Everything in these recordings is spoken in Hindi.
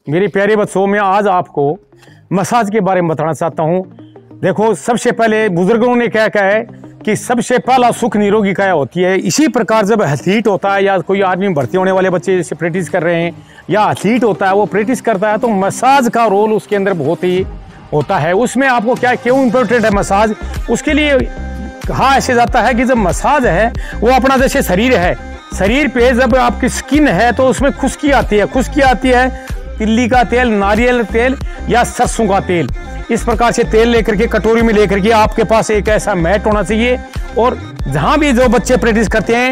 मेरे प्यारे बच्चों, मैं आज आपको मसाज के बारे में बताना चाहता हूँ। देखो, सबसे पहले बुजुर्गों ने क्या कहा है कि सबसे पहला सुख निरोगी काया होती है। इसी प्रकार जब एथलीट होता है या कोई आदमी भर्ती होने वाले बच्चे जैसे प्रैक्टिस कर रहे हैं या एथलीट होता है, वो प्रैक्टिस करता है तो मसाज का रोल उसके अंदर बहुत ही होता है। उसमें आपको क्या क्यों इम्पोर्टेंट है मसाज, उसके लिए कहा ऐसे जाता है कि जब मसाज है वो अपना जैसे शरीर है, शरीर पे जब आपकी स्किन है तो उसमें खुश्की आती है। खुश्की आती है तिल्ली का तेल, नारियल तेल या सरसों का तेल, इस प्रकार से तेल लेकर के कटोरी में लेकर के आपके पास एक ऐसा मैट होना चाहिए। और जहां भी जो बच्चे प्रैक्टिस करते हैं,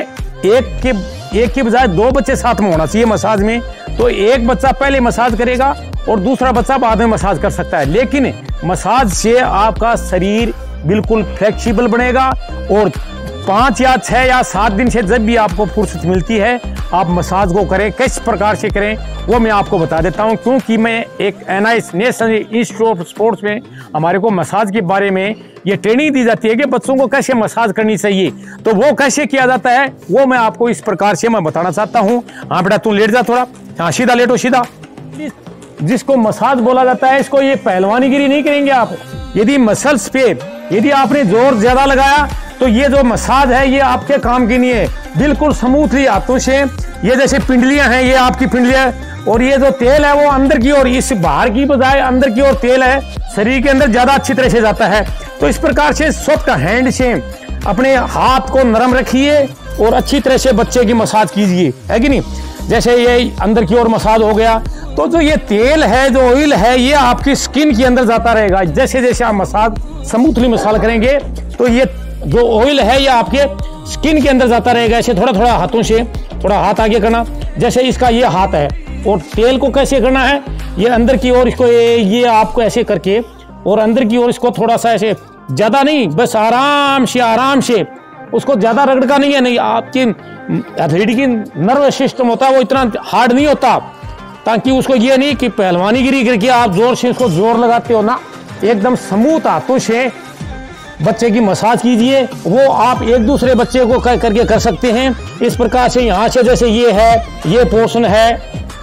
एक के बजाय दो बच्चे साथ में होना चाहिए मसाज में। तो एक बच्चा पहले मसाज करेगा और दूसरा बच्चा बाद में मसाज कर सकता है। लेकिन मसाज से आपका शरीर बिल्कुल फ्लेक्सिबल बनेगा और 5 या 6 या 7 दिन से जब भी आपको फुर्सत मिलती है आप मसाज को करें। किस प्रकार से करें वो मैं आपको बता देता हूं, क्योंकि मैं एक NIS national institute of sports में हमारे को मसाज के बारे में ये ट्रेनिंग दी जाती है कि बच्चों को कैसे मसाज करनी चाहिए। तो वो कैसे किया जाता है वो मैं आपको इस प्रकार से मैं बताना चाहता हूँ। हाँ बेटा, तू लेट जा थोड़ा, हाँ सीधा लेटो सीधा। जिसको मसाज बोला जाता है, इसको ये पहलवानीगिरी नहीं करेंगे आप। यदि मसल्स पे यदि आपने जोर ज्यादा लगाया तो ये जो मसाज है ये आपके काम की नहीं है। बिल्कुल स्मूथली हाथों से, ये जैसे पिंडलियां हैं, ये आपकी पिंडलियां, और ये जो तेल है वो अंदर की ओर, इस बाहर की बजाय अंदर की ओर तेल है शरीर के अंदर ज्यादा अच्छी तरह से जाता है। तो इस प्रकार से सॉफ्ट हैंड से अपने हाथ को नरम रखिए और अच्छी तरह से बच्चे की मसाज कीजिए, है कि नहीं। जैसे ये अंदर की ओर मसाज हो गया तो जो ये तेल है, जो ऑयल है, ये आपकी स्किन के अंदर जाता रहेगा। जैसे जैसे आप मसाज स्मूथली मसाज करेंगे तो ये जो ऑयल है ये आपके स्किन के अंदर जाता रहेगा। ऐसे थोड़ा थोड़ा हाथों से, थोड़ा हाथ आगे करना, जैसे इसका ये हाथ है। और तेल को कैसे करना है, ये अंदर की ओर इसको ये आपको ऐसे करके और अंदर की ओर इसको थोड़ा सा ऐसे, ज्यादा नहीं, बस आराम से उसको ज्यादा रगड़का नहीं है। नहीं, आपकी एथलीट की नर्वस सिस्टम होता है वो इतना हार्ड नहीं होता, ताकि उसको ये नहीं कि पहलवानीगिरी करके आप जोर से उसको जोर लगाते हो ना। एकदम स्मूथ हाथों से बच्चे की मसाज कीजिए। वो आप एक दूसरे बच्चे को करके कर सकते हैं इस प्रकार से। यहाँ से जैसे ये है, ये पोर्शन है,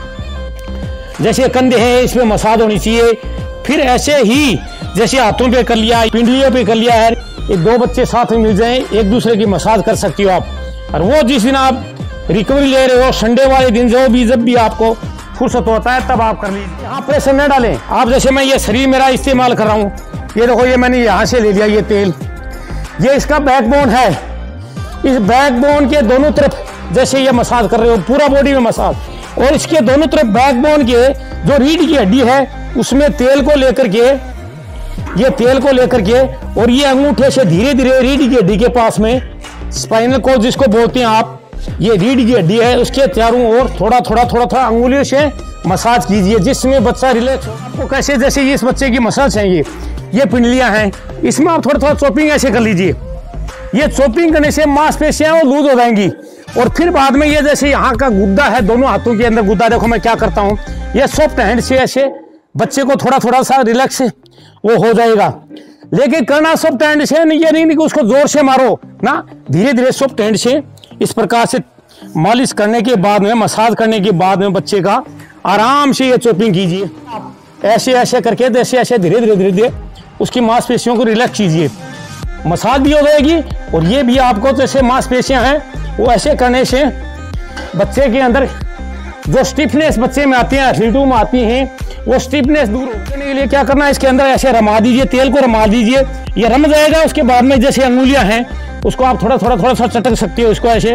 जैसे कंधे हैं, इसमें मसाज होनी चाहिए। फिर ऐसे ही जैसे हाथों पे कर लिया, पिंडलियों पे कर लिया है, ये 2 बच्चे साथ में मिल जाएं, एक दूसरे की मसाज कर सकती हो आप। और वो जिस दिन आप रिकवरी ले रहे हो, संडे वाले दिन जब भी आपको फुर्सत होता है तब आप कर लीजिए। यहाँ प्रेशर न डालें आप। जैसे मैं ये शरीर मेरा इस्तेमाल कर रहा हूँ, ये देखो, ये मैंने यहाँ से ले लिया ये तेल, ये इसका बैकबोन है। इस बैकबोन के दोनों तरफ जैसे ये मसाज कर रहे हो, पूरा बॉडी में मसाज, और इसके दोनों तरफ बैकबोन के जो रीढ़ की हड्डी है उसमें तेल को लेकर के, ये तेल को लेकर के, और ये अंगूठे से धीरे धीरे रीढ़ की हड्डी के पास में, स्पाइनल कोड जिसको बोलते हैं आप, ये रीढ़ की हड्डी है, उसके चारों ओर थोड़ा थोड़ा अंगुलियों से मसाज कीजिए, जिसमें बच्चा रिलैक्स हो। आपको कैसे, जैसे ये इस बच्चे की मसाज है, ये पिंडलियां हैं, इसमें आप थोड़ा चॉपिंग ऐसे कर लीजिए। ये चॉपिंग करने से मांसपेशियां वो लूज हो जाएंगी। और फिर बाद में ये जैसे यहाँ का गुद्दा है, दोनों हाथों के अंदर गुद्दा, देखो मैं क्या करता हूँ, ये सॉफ्ट हैंड से ऐसे बच्चे को थोड़ा सा रिलैक्स वो हो जाएगा। लेकिन करना सॉफ्ट हैंड से नहीं, ये नहीं कि उसको जोर से मारो ना, धीरे धीरे सॉफ्ट हैंड से इस प्रकार से मालिश करने के बाद में, मसाज करने के बाद में बच्चे का आराम से ये चॉपिंग कीजिए। ऐसे करके ऐसे धीरे धीरे उसकी मांसपेशियों को रिलैक्स कीजिए, मसाज भी हो जाएगी। और ये भी आपको जैसे मांसपेशियां हैं वो ऐसे करने से बच्चे के अंदर जो स्टिफनेस बच्चे में आती है, एथलीटों में आती हैं, वो स्टिफनेस दूर करने के लिए क्या करना है, इसके अंदर ऐसे रमा दीजिए, तेल को रमा दीजिए, ये रम जाएगा। उसके बाद में जैसे अंगुलियां हैं उसको आप थोड़ा सा चटक सकते हो, इसको ऐसे,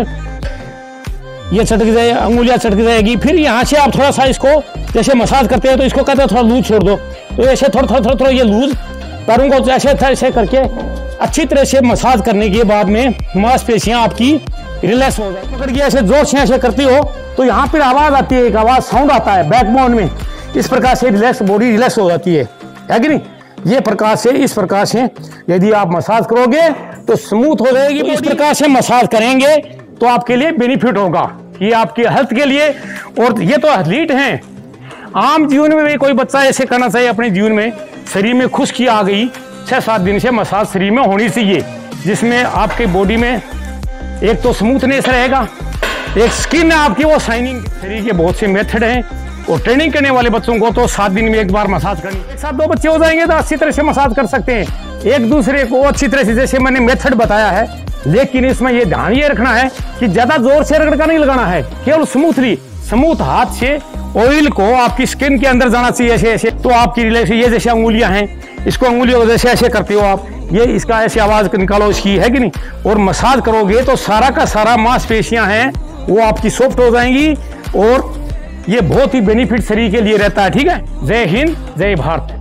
ये चटक जाए, अंगुलियां चटक जाएगी। फिर यहाँ से आप थोड़ा सा इसको जैसे मसाज करते हैं तो इसको कहते हैं थोड़ा लूज छोड़ दो, तो ऐसे थोड़ा ये लूज पैरों को ऐसे करके अच्छी तरह से मसाज करने के बाद में मांसपेशियां आपकी रिलैक्स हो जाए। पकड़ के ऐसे जोर से ऐसे करती हो तो यहाँ पर आवाज आती है, एक आवाज साउंड आता है बैकबोन में, इस प्रकार से रिलैक्स, बॉडी रिलैक्स हो जाती है कि नहीं। ये प्रकार से, इस प्रकार से यदि आप मसाज करोगे तो स्मूथ हो जाएगी। इस प्रकार से मसाज करेंगे तो आपके लिए बेनिफिट होगा, ये आपकी हेल्थ के लिए। और ये तो एथलीट हैं, आम जीवन में भी कोई बच्चा ऐसे करना चाहिए अपने जीवन में। शरीर में खुश्की आ गई, 6-7 दिन से मसाज शरीर में होनी चाहिए, जिसमें आपके बॉडी में एक तो स्मूथनेस रहेगा, एक स्किन है आपकी वो शाइनिंग। शरीर के बहुत से मेथड हैं और ट्रेनिंग करने वाले बच्चों को तो 7 दिन में एक बार मसाज करनी। एक साथ 2 बच्चे हो जाएंगे तो अच्छी तरह से मसाज कर सकते हैं एक दूसरे को अच्छी तरह से, जैसे मैंने मेथड बताया है। लेकिन इसमें ये ध्यान ये रखना है कि ज्यादा जोर से रगड़ का नहीं लगाना है, केवल स्मूथ हाथ से ऑयल को आपकी स्किन के अंदर जाना चाहिए ऐसे ऐसे। तो आपकी ये जैसे अंगुलियां हैं, इसको अंगुलियों को जैसे ऐसे करते हो आप, ये इसका ऐसे आवाज निकालो इसकी, है कि नहीं। और मसाज करोगे तो सारा का सारा मांसपेशियां हैं वो आपकी सॉफ्ट हो जाएंगी और ये बहुत ही बेनिफिट शरीर के लिए रहता है। ठीक है। जय हिंद, जय भारत।